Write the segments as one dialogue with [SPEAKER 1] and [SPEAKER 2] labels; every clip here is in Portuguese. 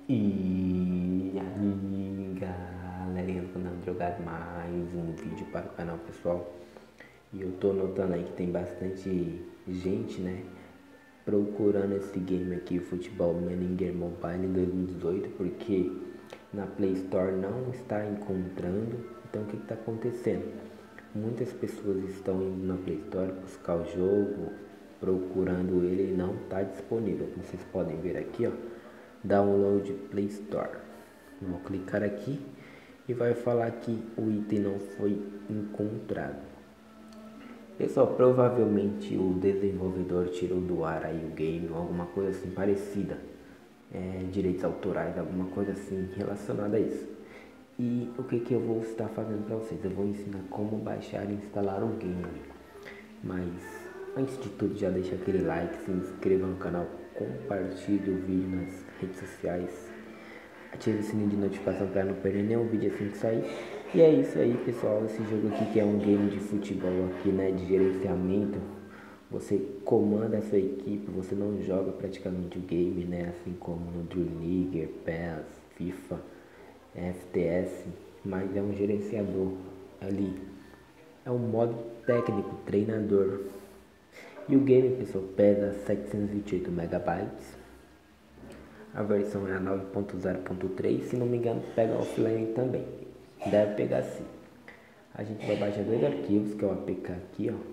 [SPEAKER 1] E aí galerinha do canal Jogar mais um vídeo para o canal pessoal. E eu tô notando aí que tem bastante gente, né, procurando esse game aqui, Futebol Manager Mobile 2018, porque na Play Store não está encontrando. Então o que está acontecendo? Muitas pessoas estão indo na Play Store buscar o jogo, procurando ele e não está disponível. Como vocês podem ver aqui, ó, Download Play Store. Vou clicar aqui e vai falar que o item não foi encontrado. Pessoal, provavelmente o desenvolvedor tirou do ar aí o game ou alguma coisa assim parecida, direitos autorais, alguma coisa assim relacionada a isso. E o que eu vou estar fazendo para vocês? Eu vou ensinar como baixar e instalar o game. Mas antes de tudo, já deixa aquele like, se inscreva no canal, compartilhe o vídeo nas redes sociais, ative o sininho de notificação para não perder nenhum vídeo assim que sair. E é isso aí, pessoal. Esse jogo aqui que é um game de futebol aqui, né, de gerenciamento. Você comanda a sua equipe, você não joga praticamente o game, né, assim como no Dream League, PES, FIFA, FTS, mas é um gerenciador ali. É um modo técnico, treinador. E o game, pessoal, pesa 728 megabytes. A versão é a 9.0.3, se não me engano pega offline também. Deve pegar sim. A gente vai baixar dois arquivos, que é o APK aqui, ó,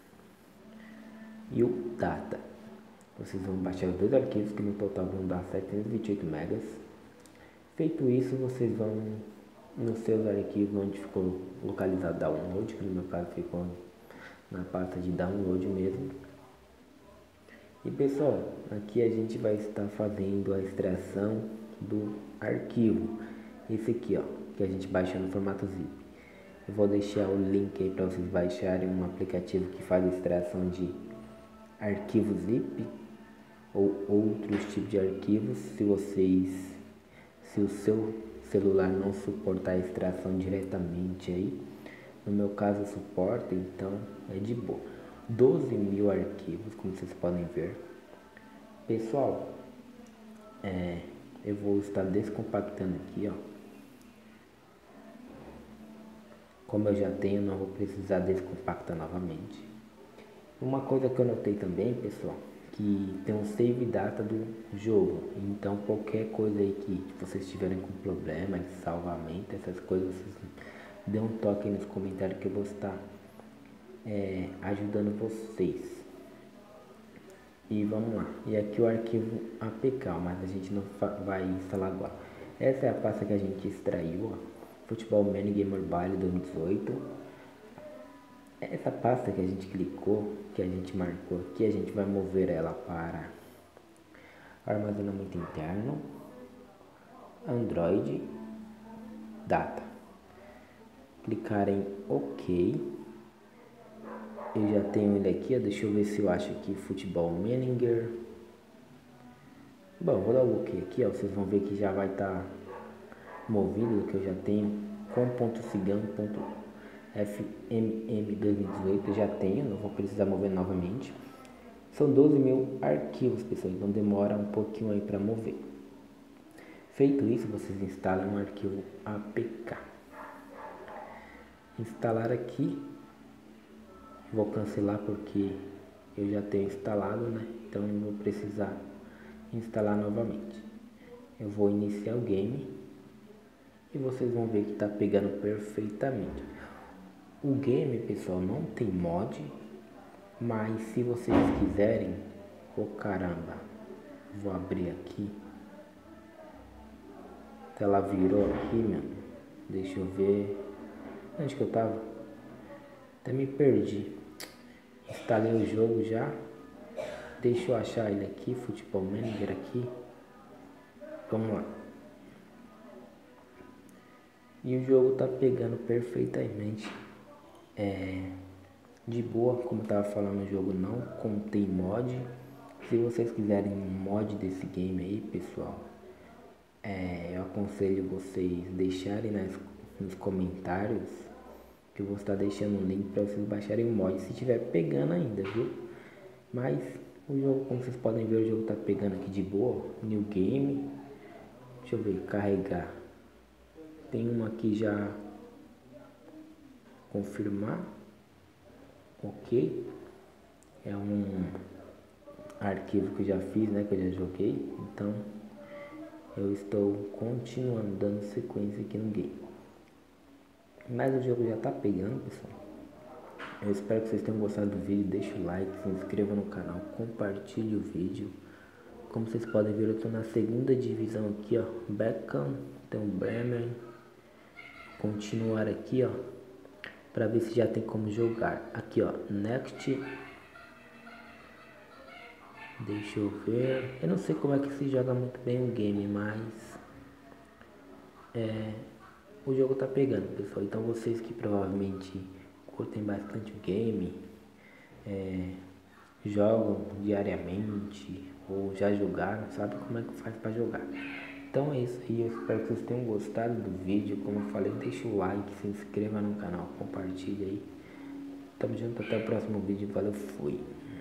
[SPEAKER 1] e o Data. Vocês vão baixar os dois arquivos, que no total vão dar 728 megas. Feito isso, vocês vão nos seus arquivos onde ficou localizado download, que no meu caso ficou na pasta de download mesmo. E pessoal, aqui a gente vai estar fazendo a extração do arquivo, esse aqui, ó, que a gente baixa no formato zip. Eu vou deixar o link aí para vocês baixarem um aplicativo que faz a extração de arquivos zip ou outros tipos de arquivos, se o seu celular não suportar a extração diretamente aí. No meu caso suporta, então é de boa. 12 mil arquivos, como vocês podem ver. Pessoal, eu vou estar descompactando aqui, ó. Como eu já tenho, não vou precisar descompactar novamente. Uma coisa que eu notei também, pessoal, que tem um save data do jogo. Então qualquer coisa aí que vocês tiverem com problema de salvamento, essas coisas, vocês dê um toque aí nos comentários que eu vou estar ajudando vocês. E vamos lá. E aqui o arquivo APK, mas a gente não vai instalar agora. Essa é a pasta que a gente extraiu, ó, Futebol Manager Mobile 2018. Essa pasta que a gente clicou, que a gente marcou aqui, a gente vai mover ela para armazenamento interno, Android, Data. Clicar em OK. Eu já tenho ele aqui, ó, deixa eu ver se eu acho aqui Futebol Manager. Bom, vou dar o OK aqui, ó, vocês vão ver que já vai estar movido, que eu já tenho com.cigano.fmm 2018, eu já tenho, não vou precisar mover novamente. São 12 mil arquivos, pessoal, então demora um pouquinho aí para mover. Feito isso, vocês instalam um arquivo APK. Instalar aqui. Vou cancelar porque eu já tenho instalado, né? Então não vou precisar instalar novamente. Eu vou iniciar o game e vocês vão ver que está pegando perfeitamente. O game, pessoal, não tem mod, mas se vocês quiserem, oh caramba, vou abrir aqui. A tela virou aqui, meu. Deixa eu ver. Onde que eu tava? Até me perdi. Instalei o jogo já. Deixa eu achar ele aqui, Futebol Manager aqui. Vamos lá. E o jogo tá pegando perfeitamente. De boa, como eu tava falando, o jogo não contém mod. Se vocês quiserem um mod desse game aí, pessoal, eu aconselho vocês deixarem nos comentários, que eu vou estar deixando um link para vocês baixarem o mod, se estiver pegando ainda, viu? Mas o jogo, como vocês podem ver, o jogo tá pegando aqui de boa. New game. Deixa eu ver, carregar. Tem uma aqui já confirmar. Ok. É um arquivo que eu já fiz, né? Que eu já joguei. Então eu estou continuando dando sequência aqui no game. Mas o jogo já tá pegando, pessoal. Eu espero que vocês tenham gostado do vídeo. Deixa o like, se inscreva no canal, compartilhe o vídeo. Como vocês podem ver, eu tô na segunda divisão aqui, ó. Beckham, tem o Bremer. Continuar aqui, ó, para ver se já tem como jogar. Aqui, ó, Next. Deixa eu ver. Eu não sei como é que se joga muito bem o game, mas o jogo tá pegando, pessoal. Então vocês que provavelmente curtem bastante o game, jogam diariamente ou já jogaram, sabe como é que faz para jogar. Então é isso aí, eu espero que vocês tenham gostado do vídeo. Como eu falei, deixa o like, se inscreva no canal, compartilha aí. Tamo junto, até o próximo vídeo, valeu, fui.